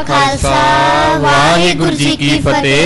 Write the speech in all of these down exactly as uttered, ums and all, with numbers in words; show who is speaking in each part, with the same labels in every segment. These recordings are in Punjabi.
Speaker 1: खालसा वाहिगुरू जी की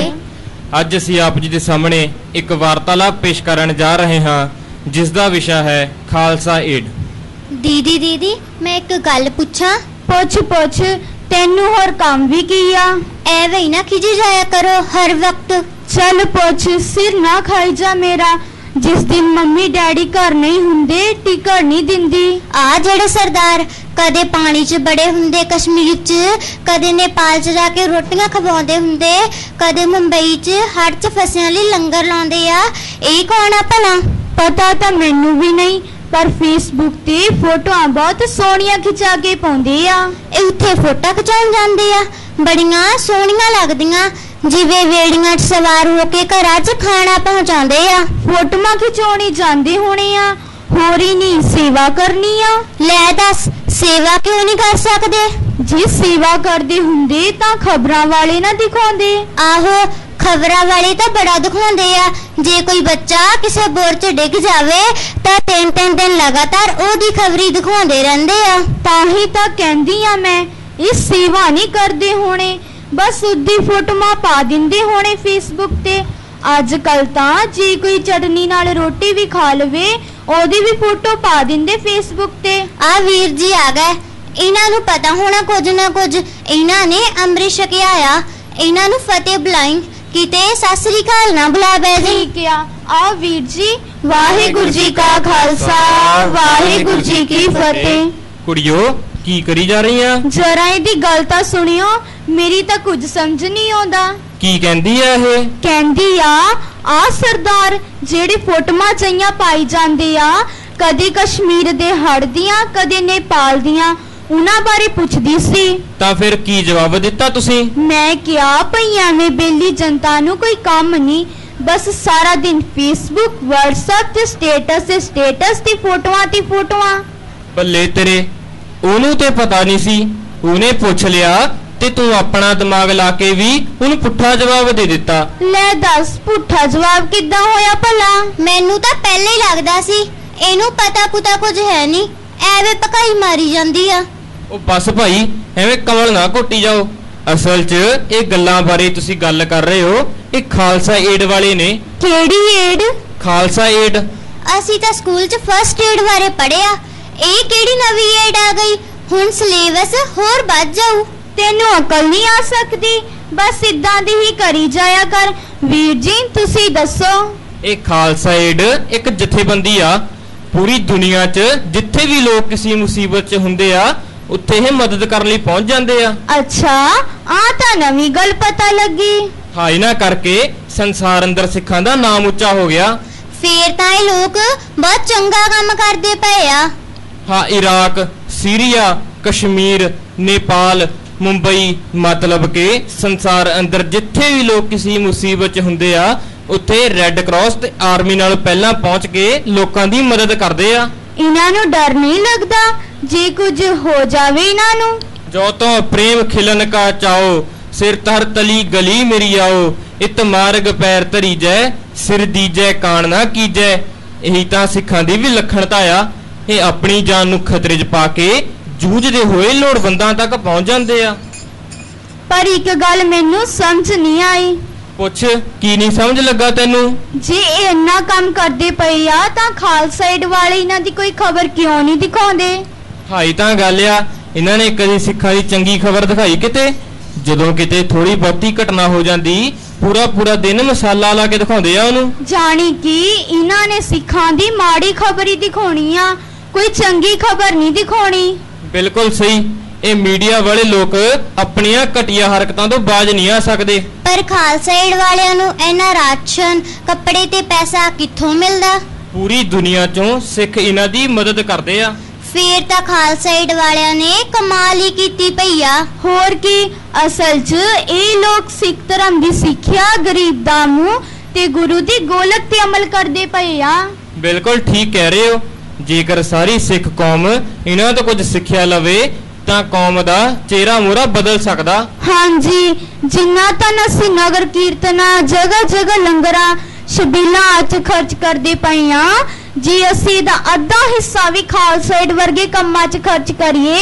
Speaker 1: फतेह। अज असीं आप जी दे सामने एक वार्तालाप पेश करन जा रहे हाँ जिस दा विषय है खालसा एड।
Speaker 2: दीदी दीदी मैं एक गल पूछा?
Speaker 3: पुछ पुछ, तेनू होर काम भी किया?
Speaker 2: एवे ना खिजी जाया करो हर वक्त।
Speaker 3: चल पुछ, सिर ना खाई जा मेरा। जिस दिन मम्मी डैडी घर नहीं हुंदे टिकट नहीं दिंदी।
Speaker 2: आ जेड़े सरदार कदे पानी च बड़े हुंदे कश्मीर च, कदे नेपाल च जाके रोटियां खवाउंदे हुंदे, कदे मुंबई च हट च फसियां लई लंगर लाउंदे आ, ए कौन आ भला?
Speaker 3: पता तां मैनू भी नहीं, पर फेसबुक ते फोटोआं बहुत सोहणियां खिचा के पाउंदे आ।
Speaker 2: ए उत्थे फोटो खिचाउण जांदे आ, बड़ियां सोहणियां लगदियां, जिवें वेड़ियां च सवार होके घरां च खाना पहुंचाउंदे आ।
Speaker 3: फोटोआं खिचाउणी जांदे होणे आ, होर ही नहीं सेवा करनी आ।
Speaker 2: लै दस, सेवा क्यों नहीं कर सकदे?
Speaker 3: जे सेवा करदे हुंदे तां खबरां वाले ना दिखाउंदे।
Speaker 2: आहो, खबरां वाले तां बड़ा दिखाउंदे आ। जे कोई बच्चा किसे बोर च डिग जावे तां तीन तीन दिन लगातार ओदी खबरी दिखाउंदे रहिंदे आ।
Speaker 3: तां ही तां कहंदी आ मैं, इह सेवा नहीं करदे होणे, बस उदी फोटोआं पा दिंदे होणे फेसबुक ते। अजकल तां जे कोई चटनी नाल रोटी भी खा लवे ओदी भी फोटो पा दिंदे फेसबुक ते।
Speaker 2: आ वीर जी आ गए, इन्हां नूं पता होना कुछ ना कुछ। इन्हां ने अमृत छकिया आ, इन्हां नूं फतेह बुलाई, किते सत श्री अकाल ना बुला बैठे।
Speaker 3: ठीक आ, आ वीर जी, वाहिगुरू जी का खालसा वाहिगुरू जी की फतेह।
Speaker 1: कुड़ियो की करी जा रही हैं?
Speaker 3: जरा इहदी गल तां सुनियो, मेरी तां कुछ समझ नहीं आउंदा।
Speaker 1: की कहंदी है ये?
Speaker 3: कहंदी आ आ सरदार जेड़े फोटोआं चइयां पाई जांदे आ, कदे कश्मीर दे हड़ दियां कदे नेपाल दियां, उन्हां बारे पुछदी सी।
Speaker 1: तां फिर की जवाब दिता तुसीं?
Speaker 3: मैं क्या भई एवें बेली जनता नूं कोई काम नहीं, बस सारा दिन फेसबुक व्हाट्सएप ते स्टेटस ते स्टेटस ते फोटोआं ते फोटोआं।
Speaker 1: बल्ले तेरे, ओनू ते पता नहीं सी, उन्हें पूछ लिया ते तू अपना दिमाग लाके भी उन्हें पुट्ठा जवाब दे दिता।
Speaker 3: ले दस, पुट्ठा जवाब किद्दां होया भला?
Speaker 2: मैनू तां पहले ही लगदा सी इहनू पता पुता कुछ है नहीं, एवें पकाई मारी जांदी आ।
Speaker 1: ओ बस भाई, एवें कमल ना घोटी जाओ। असल च ये गल्लां बारे तुसी गल कर रहे हो, ये खालसा एड वाले ने।
Speaker 3: केड़ी एड?
Speaker 1: खालसा एड।
Speaker 2: असी तां स्कूल च फर्स्ट एड बारे पढ़िया, ਇਹ ਕਿਹੜੀ ਨਵੀਂ ਏਡ ਆ ਗਈ? ਹੁਣ ਸਿਲੇਬਸ ਹੋਰ ਵੱਧ ਜਾਊ।
Speaker 3: ਤੈਨੂੰ ਅਕਲ ਨਹੀਂ ਆ ਸਕਦੀ? ਬਸ ਇਦਾਂ ਦੀ ਹੀ ਕਰੀ ਜਾਇਆ ਕਰ। ਵੀਰ ਜੀ ਤੁਸੀਂ ਦੱਸੋ।
Speaker 1: ਇਹ ਖਾਲਸਾ ਏਡ ਇੱਕ ਜਥੇਬੰਦੀ ਆ, ਪੂਰੀ ਦੁਨੀਆ 'ਚ ਜਿੱਥੇ ਵੀ ਲੋਕ ਕਿਸੇ ਮੁਸੀਬਤ 'ਚ ਹੁੰਦੇ ਆ ਉੱਥੇ ਇਹ ਮਦਦ ਕਰਨ ਲਈ ਪਹੁੰਚ ਜਾਂਦੇ ਆ।
Speaker 3: ਅੱਛਾ, ਆ ਤਾਂ ਨਵੀਂ ਗੱਲ ਪਤਾ ਲੱਗੀ।
Speaker 1: ਹਾਂ, ਇਹਨਾਂ ਕਰਕੇ ਸੰਸਾਰ ਅੰਦਰ ਸਿੱਖਾਂ ਦਾ ਨਾਮ ਉੱਚਾ ਹੋ ਗਿਆ।
Speaker 2: ਫੇਰ ਤਾਂ ਇਹ ਲੋਕ ਬਹੁਤ ਚੰਗਾ ਕੰਮ ਕਰਦੇ ਪਏ ਆ।
Speaker 1: हाँ, इराक, सीरिया, कश्मीर, नेपाल, मुंबई, मतलब के संसार अंदर जिथे भी लोग किसी मुसीबत च हुंदे आ उत्थे रेड क्रॉस ते आर्मी नाल पहला पहुंच के लोकां दी मदद करदे आ।
Speaker 3: इन्हां नूं डर नहीं लगदा जे कुछ हो जावे इन्हां नूं? जो
Speaker 1: तो प्रेम खिलन का चाओ, सिर तर तली गली मेरी आओ, इत मार्ग पैर धरी जै, सिर दीजै कान ना कीजै। यही तां सिखां दी विलक्षणता आ। ਇਹ ਆਪਣੀ ਜਾਨ ਨੂੰ ਖਤਰੇ 'ਚ ਪਾ ਕੇ ਜੂਝਦੇ ਹੋਏ ਲੋੜਵੰਦਾਂ ਤੱਕ ਪਹੁੰਚ ਜਾਂਦੇ ਆ।
Speaker 3: ਪਰ ਇੱਕ ਗੱਲ ਮੈਨੂੰ ਸਮਝ ਨਹੀਂ ਆਈ।
Speaker 1: ਪੁੱਛ, ਕੀ ਨਹੀਂ ਸਮਝ ਲੱਗਾ ਤੈਨੂੰ?
Speaker 3: ਜੇ ਇਹ ਇੰਨਾ ਕੰਮ ਕਰਦੇ ਪਏ ਆ ਤਾਂ ਖਾਲਸਾ ਏਡ ਵਾਲੇ ਇਹਨਾਂ ਦੀ ਕੋਈ ਖਬਰ ਕਿਉਂ ਨਹੀਂ ਦਿਖਾਉਂਦੇ? ਹਾਈ
Speaker 1: ਤਾਂ ਗੱਲ ਆ, ਇਹਨਾਂ ਨੇ ਕਦੇ ਸਿੱਖਾਂ ਦੀ ਚੰਗੀ ਖਬਰ ਦਿਖਾਈ ਕਿਤੇ? ਜਦੋਂ ਕਿਤੇ ਥੋੜੀ ਬਹੁਤੀ ਘਟਨਾ ਹੋ ਜਾਂਦੀ पूरा पूरा दिन मसाला ला के दिखाउंदे आ ओनू।
Speaker 3: जानी कि इन्हां ने सिखां दी माड़ी खबर ही दिखाउणी आ, कोई चंगी खबर नहीं दिखाउणी।
Speaker 1: बिल्कुल सही, ये मीडिया वाले लोग अपनियां घटिया हरकतां तो बाज नहीं आ सकदे।
Speaker 2: पर खालसा एड वालियां नू इन्ना राशन कपड़े ते पैसा कित्थों मिलदा?
Speaker 1: पूरी दुनिया चों सिख इन्हां दी मदद करदे आ।
Speaker 2: फिर तां खालसा एड वालियां ने कमाल ही कीती पई आ।
Speaker 3: होर की, असल च ਇਹ ਲੋਕ ਸਿੱਖ ਧਰਮ ਦੀ ਸਿੱਖਿਆ ਗਰੀਬ ਦਾ ਮੂੰਹ ਤੇ ਗੁਰੂ ਦੀ ਗੋਲਕ ਤੇ ਅਮਲ ਕਰਦੇ ਪਏ ਆ।
Speaker 1: ਬਿਲਕੁਲ ਠੀਕ ਕਹਿ ਰਹੇ ਹੋ। ਜੇਕਰ ਸਾਰੀ ਸਿੱਖ ਕੌਮ ਇਹਨਾਂ ਤੋਂ ਕੁਝ ਸਿੱਖਿਆ ਲਵੇ ਤਾਂ ਕੌਮ ਦਾ ਚਿਹਰਾ ਮੋਹਰਾ ਬਦਲ ਸਕਦਾ।
Speaker 3: ਹਾਂਜੀ, ਜਿੰਨਾ ਤਾਂ ਅਸੀਂ ਨਗਰ ਕੀਰਤਨਾਂ ਜਗ੍ਹਾ ਜਗ੍ਹਾ ਲੰਗਰਾਂ ਛਬੀਲਾਂ ਅੱਜ ਖਰਚ ਕਰਦੇ ਪਏ ਆ, ਜੇ ਅਸੀਂ ਦਾ ਅੱਧਾ ਹਿੱਸਾ ਵੀ ਖਾਲਸਾ ਏਡ ਵਰਗੇ ਕੰਮਾਂ 'ਚ ਖਰਚ ਕਰੀਏ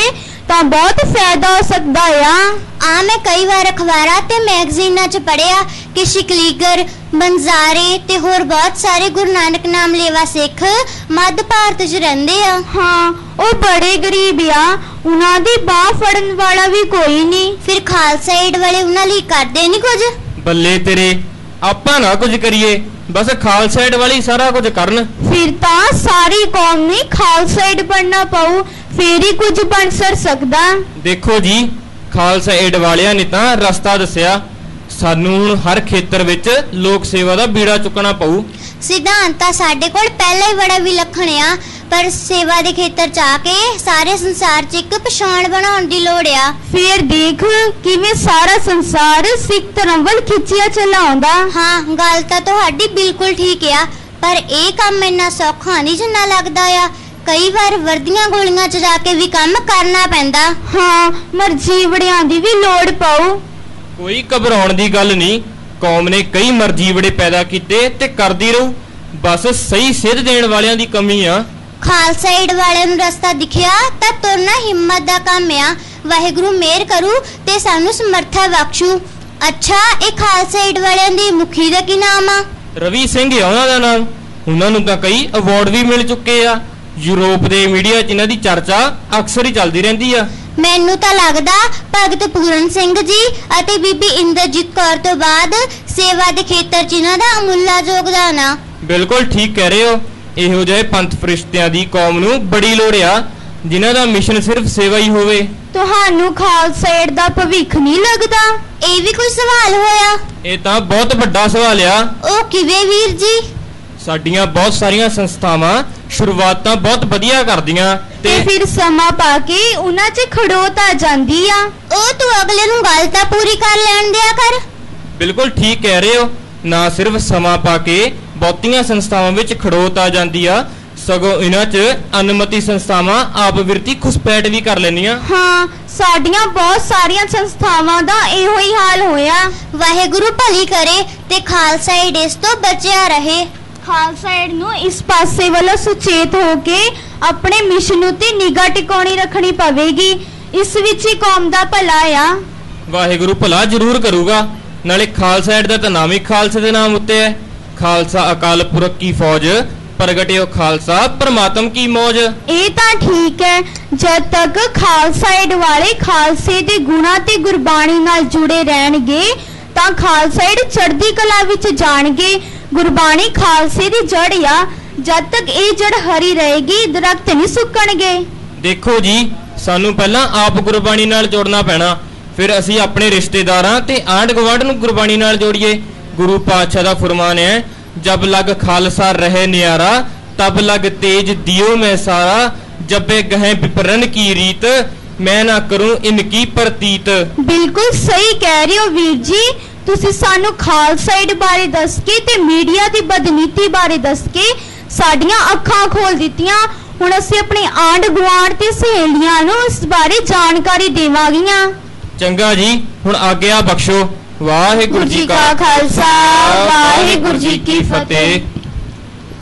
Speaker 3: ਤਾਂ ਬਹੁਤ ਫਾਇਦਾ ਹੋ ਸਕਦਾ ਆ।
Speaker 2: ਆ ਮੈਂ ਕਈ ਵਾਰ ਅਖਬਾਰਾਂ ਤੇ ਮੈਗਜ਼ੀਨਾਂ 'ਚ ਪੜ੍ਹਿਆ ਕਿ ਸ਼ਿਕਲੀਗਰ, ਬੰਜ਼ਾਰੇ ਤੇ ਹੋਰ ਬਹੁਤ ਸਾਰੇ ਗੁਰੂ ਨਾਨਕ ਨਾਮ ਲੇਵਾ ਸਿੱਖ ਮੱਧ ਭਾਰਤ 'ਚ ਰਹਿੰਦੇ ਆ।
Speaker 3: ਹਾਂ, ਉਹ ਬੜੇ ਗਰੀਬ ਆ, ਉਹਨਾਂ ਦੀ ਬਾਹ ਫੜਨ ਵਾਲਾ ਵੀ ਕੋਈ ਨਹੀਂ।
Speaker 2: ਫਿਰ ਖਾਲਸਾ ਏਡ ਵਾਲੇ ਉਹਨਾਂ ਲਈ ਕਰਦੇ ਨਹੀਂ ਕੁਝ?
Speaker 1: ਬੱਲੇ ਤੇਰੇ, ਆਪਾਂ ਨਾ ਕੁਝ ਕਰੀਏ, ਬਸ ਖਾਲਸਾ ਏਡ ਵਾਲੀ ਸਾਰਾ ਕੁਝ ਕਰਨ।
Speaker 3: ਫਿਰ ਤਾਂ ਸਾਰੀ ਕੌਮ ਨੂੰ ਖਾਲਸਾ ਏਡ ਬਣਨਾ ਪਊ, ਫੇਰ ਹੀ ਕੁਝ ਬਣ ਸਰ ਸਕਦਾ।
Speaker 1: ਦੇਖੋ ਜੀ, ਖਾਲਸਾ ਏਡ ਵਾਲਿਆਂ ਨੇ ਤਾਂ ਰਸਤਾ ਦੱਸਿਆ, ਸਾਨੂੰ ਹੁਣ ਹਰ ਖੇਤਰ ਵਿੱਚ ਲੋਕ ਸੇਵਾ ਦਾ ਬੀੜਾ ਚੁੱਕਣਾ ਪਊ।
Speaker 2: ਸਿਧਾਂਤ ਤਾਂ ਸਾਡੇ ਕੋਲ ਪਹਿਲਾਂ ਹੀ ਬੜਾ ਵਿਲੱਖਣ ਆ, ਪਰ ਸੇਵਾ ਦੇ ਖੇਤਰ 'ਚ ਆ ਕੇ ਸਾਰੇ ਸੰਸਾਰ 'ਚ ਇੱਕ ਪਛਾਣ ਬਣਾਉਣ ਦੀ ਲੋੜ ਆ।
Speaker 3: ਫੇਰ ਦੇਖ ਕਿਵੇਂ ਸਾਰਾ ਸੰਸਾਰ ਸਿੱਖ ਧਰਮ ਵੱਲ ਖਿੱਚਿਆ ਚਲਾਉਂਦਾ।
Speaker 2: ਹਾਂ, ਗੱਲ ਤਾਂ ਤੁਹਾਡੀ ਬਿਲਕੁਲ ਠੀਕ ਆ, ਪਰ ਇਹ ਕੰਮ ਇੰਨਾ ਸੌਖਾ ਨਹੀਂ ਜਿੰਨਾ ਲੱਗਦਾ ਆ। ਕਈ ਵਾਰ ਵਰਦੀਆਂ ਗੋਲੀਆਂ 'ਚ ਜਾ ਕੇ ਵੀ ਕੰਮ ਕਰਨਾ ਪੈਂਦਾ।
Speaker 3: ਹਾਂ, ਮਰਜੀਵੜਿਆਂ ਦੀ ਵੀ ਲੋੜ ਪਊ।
Speaker 1: ਕੋਈ ਘਬਰਾਉਣ ਦੀ ਗੱਲ ਨਹੀਂ, ਕੌਮ ਨੇ ਕਈ ਮਰਜੀਵੜੇ ਪੈਦਾ ਕੀਤੇ ਤੇ ਕਰਦੀ ਰਹੂ, ਬਸ ਸਹੀ ਸਿੱਧ ਦੇਣ ਵਾਲਿਆਂ ਦੀ ਕਮੀ ਆ।
Speaker 2: ਖਾਲਸਾ ਏਡ ਵਾਲਿਆਂ ਨੂੰ ਰਸਤਾ ਦਿਖਿਆ ਤਾਂ ਤੁਰਨਾ ਹਿੰਮਤ ਦਾ ਕੰਮ ਆ। ਵਾਹਿਗੁਰੂ ਮਿਹਰ ਕਰੂ ਤੇ ਸਾਨੂੰ ਸਮਰੱਥਾ ਬਖਸ਼ੂ। ਅੱਛਾ, ਇਹ ਖਾਲਸਾ ਏਡ ਵਾਲਿਆਂ ਦੇ ਮੁਖੀ ਦਾ ਕੀ ਨਾਮ ਆ?
Speaker 1: ਰਵੀ ਸਿੰਘ ਆ ਉਹਨਾਂ ਦਾ ਨਾਮ। ਉਹਨਾਂ ਨੂੰ ਤਾਂ ਕਈ ਅਵਾਰਡ ਵੀ ਮਿਲ ਚੁੱਕੇ ਆ। ਯੂਰਪ ਦੇ ਮੀਡੀਆ 'ਚ ਇਹਨਾਂ ਦੀ ਚਰਚਾ ਅਕਸਰ ਹੀ ਚੱਲਦੀ ਰਹਿੰਦੀ ਆ।
Speaker 2: ਮੈਨੂੰ ਤਾਂ ਲੱਗਦਾ ਭਗਤ ਪੂਰਨ ਸਿੰਘ ਜੀ ਅਤੇ ਬੀਬੀ ਇੰਦਰਜੀਤ ਕੌਰ ਤੋਂ ਬਾਅਦ ਸੇਵਾ ਦੇ ਖੇਤਰ 'ਚ ਇਹਨਾਂ ਦਾ ਅਮੁੱਲਾ ਯੋਗਦਾਨ ਆ।
Speaker 1: ਬਿਲਕੁਲ ਠੀਕ ਕਹਿ ਰਹੇ ਹੋ। ਇਹੋ ਜਿਹੇ ਪੰਥ ਫਰਿਸ਼ਤਿਆਂ ਦੀ ਕੌਮ ਨੂੰ ਬੜੀ ਲੋੜ ਆ, ਜਿਨ੍ਹਾਂ ਦਾ ਮਿਸ਼ਨ ਸਿਰਫ ਸੇਵਾ ਹੀ ਹੋਵੇ।
Speaker 3: ਤੁਹਾਨੂੰ ਖਾਲਸਾ ਏਡ ਦਾ ਭਵਿੱਖ ਨਹੀਂ ਲੱਗਦਾ?
Speaker 2: ਇਹ ਵੀ ਕੋਈ ਸਵਾਲ ਹੋਇਆ?
Speaker 1: ਇਹ ਤਾਂ ਬਹੁਤ ਵੱਡਾ ਸਵਾਲ ਆ।
Speaker 2: ਉਹ ਕਿਵੇਂ ਵੀਰ ਜੀ?
Speaker 1: ਸਾਡੀਆਂ ਬਹੁਤ ਸਾਰੀਆਂ ਸੰਸਥਾਵਾਂ ਸ਼ੁਰੂਆਤਾਂ ਬਹੁਤ ਵਧੀਆ ਕਰਦੀਆਂ
Speaker 3: ਤੇ ਫਿਰ ਸਮਾਂ ਪਾ ਕੇ ਉਹਨਾਂ 'ਚ ਖੜੋਤ ਆ ਜਾਂਦੀ ਆ।
Speaker 2: ਉਹ ਤੂੰ ਅਗਲੇ ਨੂੰ ਗੱਲ ਤਾਂ ਪੂਰੀ ਕਰ ਲੈਣ ਦਿਆ ਕਰ।
Speaker 1: ਬਿਲਕੁਲ ਠੀਕ ਕਹਿ ਰਹੇ ਹੋ। ਨਾ ਸਿਰਫ ਸਮਾਂ ਪਾ ਕੇ ਬਹੁਤੀਆਂ ਸੰਸਥਾਵਾਂ ਵਿੱਚ ਖੜੋਤ ਆ ਜਾਂਦੀ ਆ, ਸਗੋਂ ਇਹਨਾਂ 'ਚ ਅਨੁਮਤੀ ਸੰਸਥਾਵਾਂ ਆਪ ਵਿਰਤੀ ਘੁਸਪੈਠ ਵੀ ਕਰ ਲੈਂਦੀਆਂ।
Speaker 3: ਹਾਂ, ਸਾਡੀਆਂ ਬਹੁਤ ਸਾਰੀਆਂ ਸੰਸਥਾਵਾਂ ਦਾ ਇਹੋ ਹੀ ਹਾਲ ਹੋਇਆ।
Speaker 2: ਵਾਹਿਗੁਰੂ ਭਲੀ ਕਰੇ ਤੇ ਖਾਲਸਾ ਏਡ ਇਸ ਤੋਂ ਬਚਿਆ ਰਹੇ।
Speaker 3: ਖਾਲਸਾ ਏਡ ਨੂੰ ਇਸ ਪਾਸੇ ਵੱਲੋਂ ਸੁਚੇਤ ਹੋ ਕੇ ਆਪਣੇ ਮਿਸ਼ਨ ਉੱਤੇ ਨਿਗਾਹ ਟਿਕਾਉਣੀ ਰੱਖਣੀ ਪਵੇਗੀ। ਇਸ ਵਿੱਚ ਹੀ ਕੌਮ ਦਾ ਭਲਾ ਆ।
Speaker 1: ਵਾਹਿਗੁਰੂ ਭਲਾ ਜ਼ਰੂਰ ਕਰੂਗਾ। ਨਾਲੇ ਖਾਲਸਾ ਏਡ ਦਾ ਤਾਂ ਨਾਮ ਹੀ ਖਾਲਸੇ ਦੇ ਨਾਮ ਉੱਤੇ ਹੈ। ਖਾਲਸਾ ਅਕਾਲ ਪੁਰਖ ਕੀ ਫੌਜ, ਪ੍ਰਗਟਿਓ ਖਾਲਸਾ ਪਰਮਾਤਮ ਕੀ ਮੌਜ।
Speaker 3: ਇਹ ਤਾਂ ਠੀਕ ਹੈ, ਜਦ ਤੱਕ ਖਾਲਸਾ ਏਡ ਵਾਲੇ ਖਾਲਸੇ ਦੇ ਗੁਣਾਂ ਤੇ ਗੁਰਬਾਣੀ ਨਾਲ ਜੁੜੇ ਰਹਿਣਗੇ ਤਾਂ ਖਾਲਸਾ ਏਡ ਚੜ੍ਹਦੀ ਕਲਾ ਵਿੱਚ ਜਾਣਗੇ। ਗੁਰਬਾਣੀ ਖਾਲਸੇ ਦੀ ਜੜ ਆ, ਜਦ ਤੱਕ ਇਹ ਜੜ ਹਰੀ ਰਹੇਗੀ ਦਰਖਤ ਨਹੀਂ ਸੁੱਕਣਗੇ।
Speaker 1: ਦੇਖੋ ਜੀ, ਸਾਨੂੰ ਪਹਿਲਾਂ ਆਪ ਗੁਰਬਾਣੀ ਨਾਲ ਜੋੜਨਾ ਪੈਣਾ, ਫਿਰ ਅਸੀਂ ਆਪਣੇ ਰਿਸ਼ਤੇਦਾਰਾਂ ਤੇ ਆਂਢ ਗੁਆਂਢ ਨੂੰ ਗੁਰਬਾਣੀ ਨਾਲ ਜੋੜੀਏ। ਗੁਰੂ ਪਾਤਸ਼ਾਹ ਦਾ ਫਰਮਾਨ ਹੈ, ਜਬ ਲਗ ਖਾਲਸਾ ਰਹੇ ਨਿਆਰਾ, ਤਬ ਲਗ ਤੇਜ ਦਿਓ ਮੈਂ ਸਾਰਾ, ਜਬੇ ਗਹੇ ਵਿਪਰਨ ਕੀ ਰੀਤ, ਮੈਂ ਨਾ ਕਰੂੰ ਇਨਕੀ ਪ੍ਰਤੀਤ।
Speaker 3: ਬਿਲਕੁਲ ਸਹੀ ਕਹਿ ਰਹੇ ਹੋ ਵੀਰ ਜੀ। ਤੁਸੀਂ ਸਾਨੂੰ ਖਾਲਸਾ ਏਡ ਬਾਰੇ ਦੱਸ ਕੇ ਤੇ ਮੀਡੀਆ ਦੀ ਬਦਨੀਤੀ ਬਾਰੇ ਦੱਸ ਕੇ ਸਾਡੀਆਂ ਅੱਖਾਂ ਖੋਲ ਦਿੱਤੀਆਂ। ਹੁਣ ਅਸੀਂ ਆਪਣੇ ਆਂਢ ਗੁਆਂਢ ਤੇ ਸਹੇਲੀਆਂ ਨੂੰ ਇਸ ਬਾਰੇ ਜਾਣਕਾਰੀ ਦੇਵਾਂਗੀਆਂ।
Speaker 1: ਚੰਗਾ ਜੀ, ਹੁਣ ਆਗਿਆ ਬਖਸ਼ੋ। ਵਾਹਿਗੁਰੂ ਜੀ ਕਾ
Speaker 3: ਖਾਲਸਾ, ਵਾਹਿਗੁਰੂ ਜੀ ਕੀ ਫਤਿਹ।